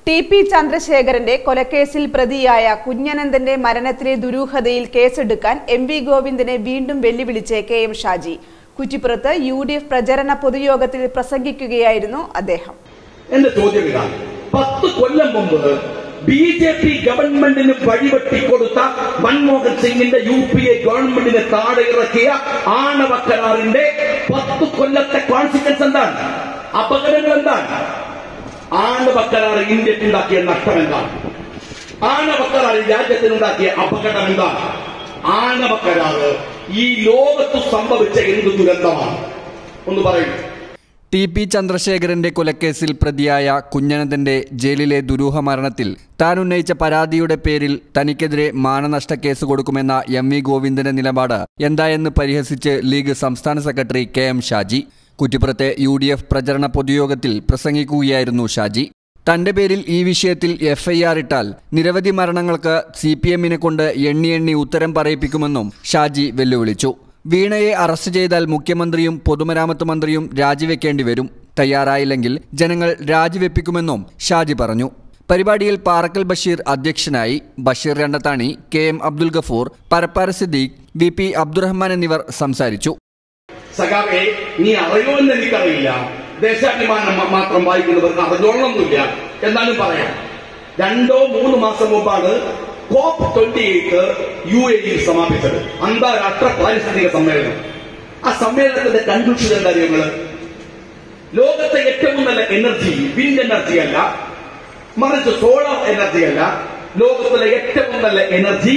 TP. ചന്ദ്രശേഖരന്റെ കൊലക്കേസിൽ പ്രതിയായ കുഞ്ഞനന്തന്റെ മരണത്തിലെ ദുരൂഹതയിൽ കേസെടുക്കാൻ എം.വി. ഗോവിന്ദനെ വീണ്ടും വെല്ലുവിളിച്ച് കെ.എം. ഷാജി. കുറ്റിപ്പുറത്ത് യു.ഡി.എഫ് പ്രചരണ പൊതുയോഗത്തിൽ പ്രസംഗിക്കുകയായിരുന്നു അദ്ദേഹം. എന്റെ ചോദ്യം ഇതാണ്, 10 കൊല്ലം മുമ്പ് ബി.ജെ.പി. ഗവൺമെന്റിന് വഴിവെട്ടിക്കൊടുത്ത മൻമോഹൻ സിംഗിന്റെ യു.പി.എ. ഗവൺമെന്റിനെ താഴെ ഇറക്കിയ ആണവ കരാറിന്റെ 10 കൊല്ലത്തെ കോൺസിക്വൻസ് എന്താണ്? അപകടങ്ങൾ എന്താണ്? ആണവ കരാർ ഇന്ത്യക്കുണ്ടാക്കിയ നഷ്ടം എന്താണ്? ആണവ കരാർ രാജ്യത്തിനുണ്ടാക്കിയ അപകടം എന്താണ്? ആണവ കരാർ ഈ ലോകത്ത് സംഭവിച്ച എന്ത് ദുരന്തമാണ്? ഒന്ന് പറയൂ. ടി.പി. ചന്ദ്രശേഖരന്റെ കൊലക്കേസിൽ പ്രതിയായ കുഞ്ഞനന്തന്റെ ജയിലിലെ ദുരൂഹ മരണത്തിൽ താൻ ഉന്നയിച്ച പരാതിയുടെ പേരിൽ തനിക്കെതിരെ മാനനഷ്ട കേസ് കൊടുക്കുമെന്ന എം.വി. ഗോവിന്ദന്റെ നിലപാട് എന്തായെന്ന് പരിഹസിച്ച് ലീഗ് സംസ്ഥാന സെക്രട്ടറി കെ.എം. ഷാജി. കുറ്റിപ്പുറത്തെ യു.ഡി.എഫ് പ്രചരണ പൊതുയോഗത്തിൽ പ്രസംഗിക്കുകയായിരുന്നു ഷാജി. തന്റെ പേരിൽ ഈ വിഷയത്തിൽ എഫ്.ഐ.ആർ. ഇട്ടാൽ നിരവധി മരണങ്ങൾക്ക് CPM-നെ കൊണ്ട് എണ്ണി ഉത്തരം പറയിപ്പിക്കുമെന്നും ഷാജി വെല്ലുവിളിച്ചു. വീണയെ അറസ്റ്റ് ചെയ്താൽ മുഖ്യമന്ത്രിയും പൊതുമരാമത്ത് മന്ത്രിയും രാജിവെക്കേണ്ടി വരും. തയ്യാറായില്ലെങ്കിൽ ജനങ്ങൾ രാജിവെപ്പിക്കുമെന്നും ഷാജി പറഞ്ഞു. പരിപാടിയിൽ പാറക്കൽ ബഷീർ അധ്യക്ഷനായി. ബഷീർ രണ്ടത്താണി, K.M. അബ്ദുൽ ഗഫൂർ, പരപ്പാര സിദ്ദീഖ്, VP അബ്ദുറഹ്മാൻ എന്നിവർ സംസാരിച്ചു. സഖാവേ, നീ അറിയുമെന്ന് എനിക്കറിയില്ല, ദേശാഭിമാനം മാത്രം വായിക്കുന്നവർക്ക് അറിഞ്ഞോളൊന്നുമില്ല, എന്നാലും പറയാം. 2-3 മാസം മുമ്പാണ് COP28 UAE സമാപിച്ചത്, അന്താരാഷ്ട്ര പാരിസ്ഥിതിക സമ്മേളനം. ആ സമ്മേളനത്തിന്റെ കൺക്ലൂഷൻ എന്താ അറിയുന്നത്? ലോകത്തെ ഏറ്റവും നല്ല എനർജി വിൻഡ് എനർജി അല്ല, മറിച്ച് സോളാർ എനർജി അല്ല, ലോകത്തിലെ ഏറ്റവും നല്ല എനർജി.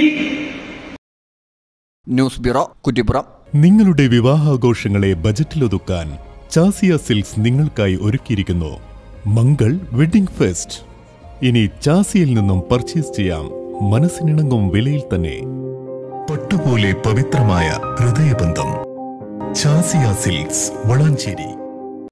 News bureau, Kuttippuram. നിങ്ങളുടെ വിവാഹാഘോഷങ്ങളെ ബജറ്റിലൊതുക്കാൻ ചാസിയ സിൽക്സ് നിങ്ങൾക്കായി ഒരുക്കിയിരിക്കുന്നു മംഗൾ വെഡിംഗ് ഫെസ്റ്റ്. ഇനി ചാസിയിൽ നിന്നും പർച്ചേസ് ചെയ്യാം മനസ്സിനിണങ്ങും വിലയിൽ തന്നെ. പട്ടുപോലെ പവിത്രമായ ഹൃദയബന്ധം. ചാസിയ സിൽക്സ്, വളാഞ്ചേരി.